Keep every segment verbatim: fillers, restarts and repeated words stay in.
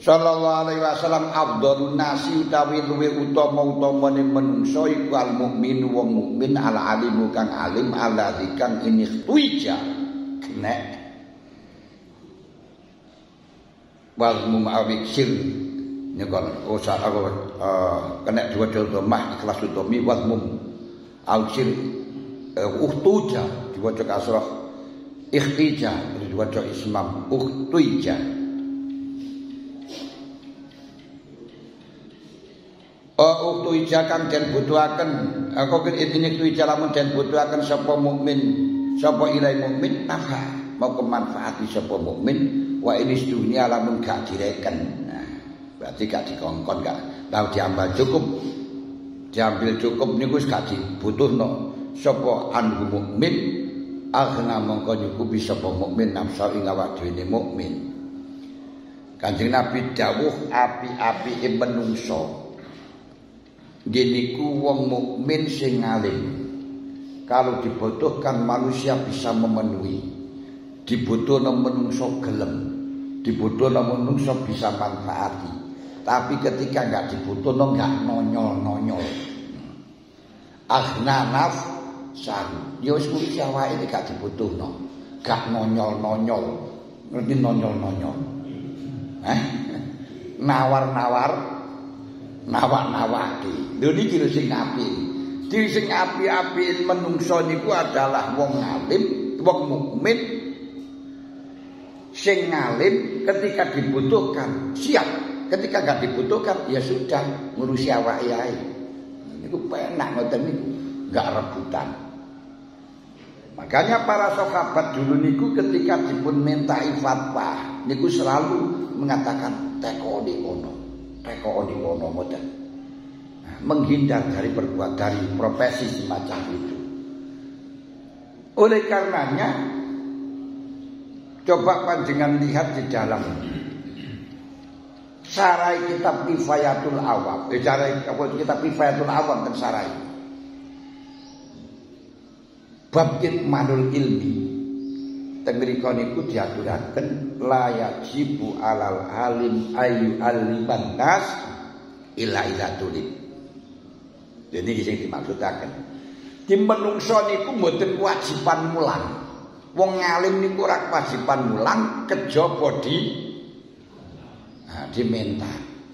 sallallahu alaihi wasallam afdhalun nasi utawi luwe utama-utamane menungso iku al mukmin wong mukmin al alim kang alim alladzi kang ini tuija kena wal mu'awikir nyekon usah aku kena dua domah ikhlas utami wal mum awikir uhtuja diwaca kasrah ikhtija diwaca ismam uhtuija. Oh uktu ijakan dan butuhaken aku ini uktu ijalamun dan butuhaken sapa mukmin sapa ilai mukmin nafa mau kemanfaati sapa mukmin wa ini dunia lamun gak direken. Nah, berarti gak dikongkon gak tahu diambil cukup diambil cukup niku wis gak dibutuhno sapa anhu mukmin aghna mongko nyukupi sapa mukmin nafsa ing awak dhewe mukmin. Kanjeng Nabi dawuh api-api menungso geniku wong mukmin sing alim. Kalau dibutuhkan manusia bisa memenuhi. Dibutuhno menungso gelem. Dibutuhno menungso bisa manfaati. Tapi ketika enggak dibutuhno enggak nonyol-nonyol. Aghna naf san. Ya wis kuwi awake gak dibutuhno. Gak nonyol-nonyol. Ngerti nonyol-nonyol? Eh? Nawar-nawar nawak-nawaki. Lho niki lho sing apik. Di sing apik-apik menungso niku adalah wong alim, wong mukmin sing alim ketika dibutuhkan siap, ketika enggak dibutuhkan ya sudah ngurusi awake ae. Niku penak ngoten niku, enggak rebutan. Makanya para sahabat dulu niku ketika dipun mintai fatwa niku selalu mengatakan tekoni ono. Teko di kono modern, menghindar dari perbuatan dari profesi semacam itu. Oleh karenanya, coba panjenengan lihat di dalam sarai kitab Kifayatul Awam, eh, sarai kitab Kifayatul Awam dan sarai bab kitmanul ilmi. Tengrika niku diaturaken la yajibu alal alim ayu aliman nas illa ila tulib. Jadi sing dimaksudaken. Di menungso niku mboten kewajiban mulang. Wong alim niku ora kewajiban mulang kejaba di nah, diminta.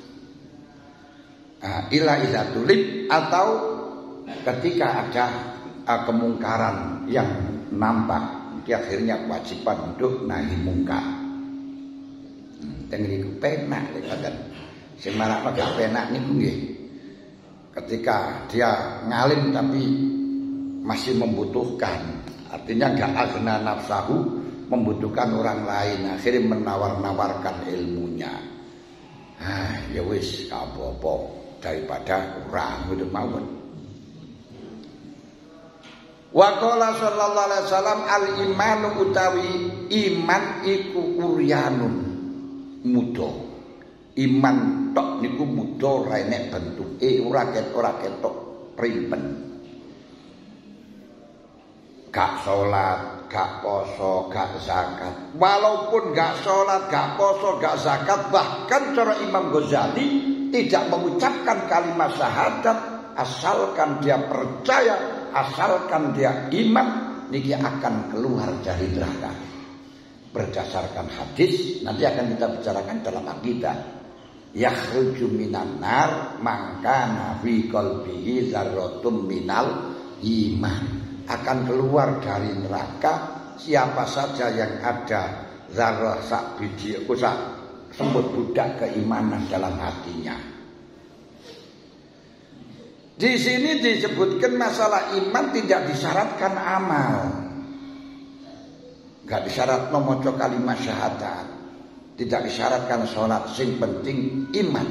Nah, illa ila tulib atau ketika ada uh, kemungkaran yang nampak akhirnya kewajiban untuk nahi mungkar. Teng niku penak lek sing marakno gak penak niku nggih. Ketika dia ngalim tapi masih membutuhkan, artinya gak agna nafsahu, membutuhkan orang lain, akhirnya menawar-nawarkan ilmunya. Ah, ya wis apa-apa daripada kurang ngono mawon. Wa qala sallallahu alaihi wasallam al imanu utawi iman iku uryanun muda. Iman tok niku muda ora enek bentuke, ora ketok ora ketok primpen. Gak salat, gak poso, gak zakat. Walaupun gak salat, gak poso, gak zakat, bahkan cara Imam Ghazali tidak mengucapkan kalimat syahadat asalkan dia percaya, asalkan dia iman, niki akan keluar dari neraka. Berdasarkan hadis nanti akan kita bicarakan dalam akidah. Yakhruju minan nar mangkana fi qalbihi dzarratum minal iman. Akan keluar dari neraka siapa saja yang ada zarah sak biji sak semut budak keimanan dalam hatinya. Di sini disebutkan masalah iman tidak disyaratkan amal. Enggak disyaratkan maca kalimat syahadat. Tidak disyaratkan sholat, sing penting iman.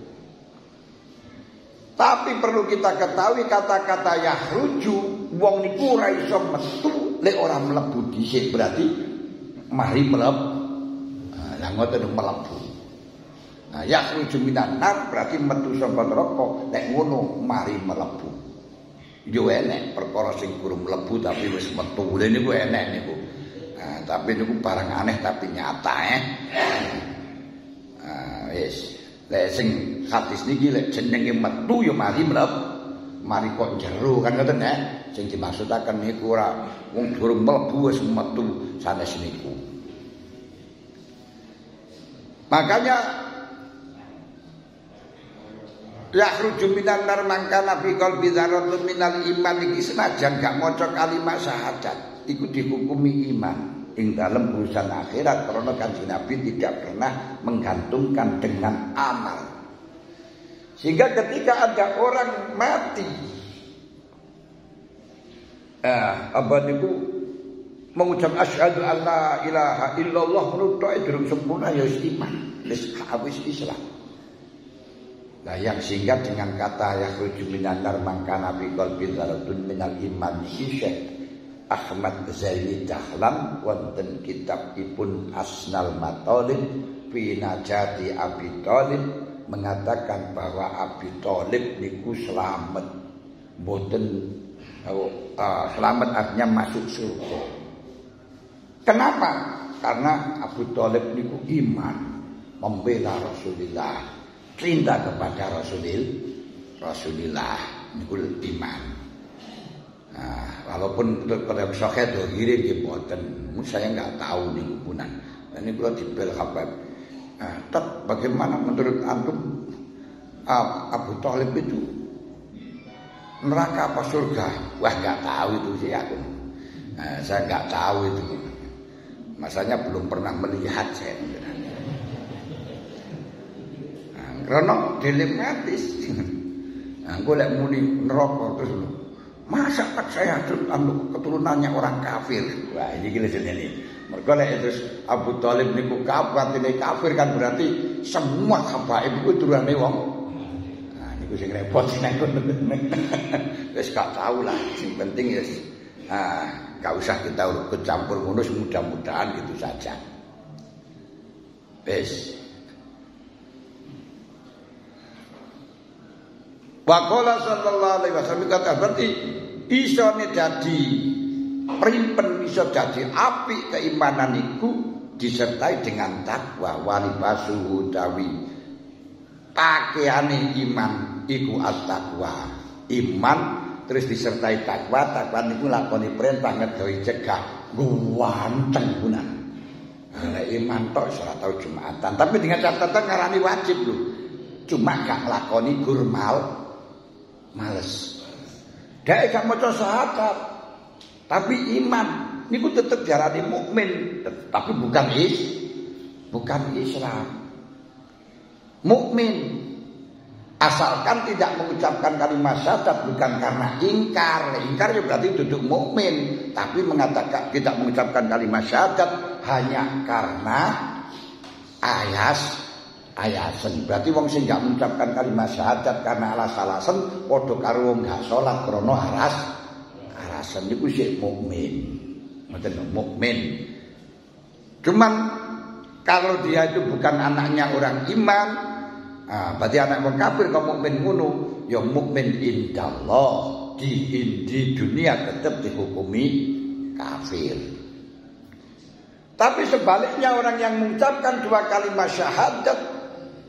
Tapi perlu kita ketahui kata-kata yahruju wong niku ora iso metu lek ora mlebu dhisik, berarti mari mlebu. Nah, yang ngoten mlebu. Nah, yahruju minan nar berarti metu saka neraka, nek ngono mari mlebu. Yo enek perkara sing kurang mlebu tapi wis metu. Lha niku enek niku. Nah, tapi niku barang aneh tapi nyata eh. Nah, wis lek sing hadis niki lek jenenge metu ya mari mleb mari kok jero kan ngoten ya sing dimaksudaken niku ora wong durung mlebu wis metu sanes niku. Makanya yakhruju minan nar mangkana fi qalbi dzarratun minal iman iki senajan gak maca kalimat syahadat iku dihukumi iman ing dalam urusan akhirat karena Kanjeng Nabi tidak pernah menggantungkan dengan amal. Sehingga ketika ada orang mati eh apa niku mengucap asyhadu alla ilaha illallah menurut durung sempurna ya iman wis wis Islam. Nah yang sehingga dengan kata yakhruju minan nar mangkana fi qalbi dzarratun minal iman Syekh Ahmad Zaini Dahlan wonten kitabipun Asnal Matalib fi Najati Abi Thalib mengatakan bahwa Abi Thalib niku selamat mboten uh, selamat artinya masuk surga. Kenapa? Karena Abu Thalib niku iman membela Rasulullah, cinta kepada Rasulil, Rasulillah niku iman. Nah, walaupun pada sahih dohire nggih mboten, saya enggak tahu niku punan. Ini kula dibel kabar. Nah, tet bagaimana menurut antum Abu Thalib itu neraka apa surga? Wah, enggak tahu itu sih aku. Nah, saya enggak tahu itu. Masanya belum pernah melihat saya. Karena dilematis. Nah, gue lek muni neraka terus masa tak saya keturunannya orang kafir. Wah, ini gila jenenge. Mergo lek terus Abu Thalib niku kafir, ini kafir kan berarti semua habaib iku turune wong. Nah, niku sing repot nek wis gak tahu lah. Sing penting ya ah, gak usah kita urut campur ngono, mudah-mudahan gitu saja. Wis. Waqala sallallahu alaihi wasallam kata berarti iso dadi primpen iso dadi apik keimanan iku disertai dengan takwa walibasuhu dawi pakaiane iman iku at-taqwa iman terus disertai takwa takwa niku lakoni perintah ngegawe cegah guanteng punan. Nah, iman tok ora tau Jumatan tapi dengan catatan ngarani wajib lho cuma gak lakoni gurmal males. Dia gak maca syahadat, tapi iman niku tetep diarani mukmin, tapi bukan is, bukan Islam. Mukmin asalkan tidak mengucapkan kalimat syahadat bukan karena ingkar. Ingkar ya berarti duduk mukmin, tapi mengatakan tidak mengucapkan kalimat syahadat hanya karena ayas ayasen. Berarti wong sing gak mengucapkan kalimat syahadat karena alas-alasan padha karo wong gak salat krana aras alasan niku sik mukmin. Ngoten mukmin. Cuman kalau dia itu bukan anaknya orang iman, ah berarti anak wong kafir kok mukmin ngono, ya mukmin indallah di di dunia tetap dihukumi kafir. Tapi sebaliknya orang yang mengucapkan dua kalimat syahadat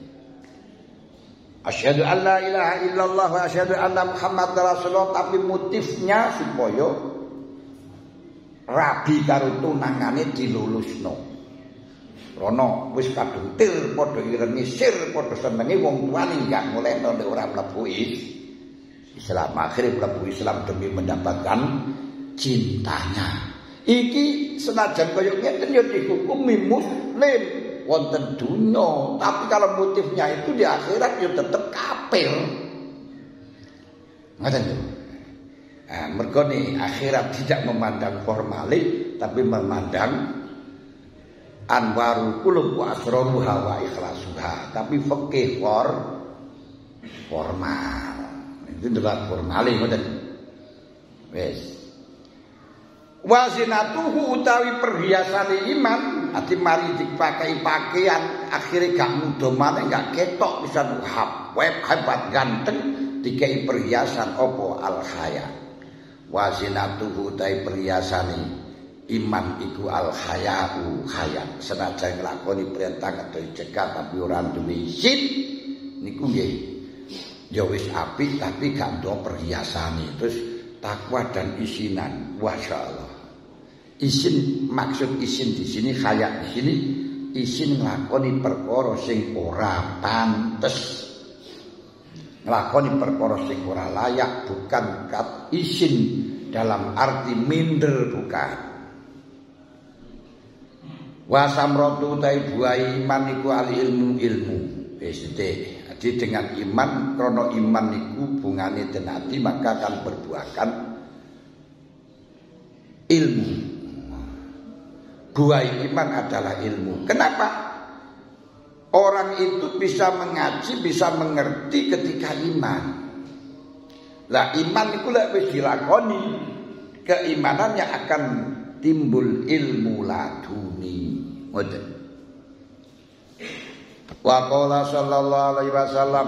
asyhadu an la ilaha illallah wa asyhadu anna muhammadar rasulullah tapi motifnya supaya rabi karo tunangane dilulusno. Rono wis kadung til padha irenge sir padha senenge wong tuane gak ngolehno nek ora mlebu Islam. Akhire mlebu Islam demi mendapatkan cintanya. Iki senajan kaya ngeten ya dihukumi muslim wonten dunya, tapi kalau motifnya itu di akhirat ya tetep kafir. Ngoten lho. Nah, mergo nih akhirat tidak memandang formalik tapi memandang anwarul qulub wa asraruha wa ikhlasuha, tapi fikih for formal. Itu debat formal ngoten. Wis. Wazinatuhu utawi perhiasan iman ati mari dipakai pakaian akhirnya gak mudo maneh gak ketok bisa hab web hebat ganteng dikai perhiasan opo al khaya. Wazinatuhu utawi perhiasan iman iku al hayau hayat senajan nglakoni perintah ngedohi cegah tapi ora duwe izin niku nggih ya wis apik tapi gak ndo perhiasane. Terus takwa dan isinan, masya Allah. Isin maksud isin di sini hayat di sini isin nglakoni perkara sing ora pantes, nglakoni perkara sing ora layak, bukan kat isin dalam arti minder, bukan. Wa samratu tai buai iman iku al ilmu ilmu. Wis jadi dengan iman, krono iman iku bungane ten ati maka akan berbuahkan ilmu. Buai iman adalah ilmu. Kenapa? Orang itu bisa mengaji, bisa mengerti ketika iman. Lah iman iku lek wis dilakoni, keimanannya akan timbul ilmu laduni. Ngoten. Wa qala sallallahu alaihi wasallam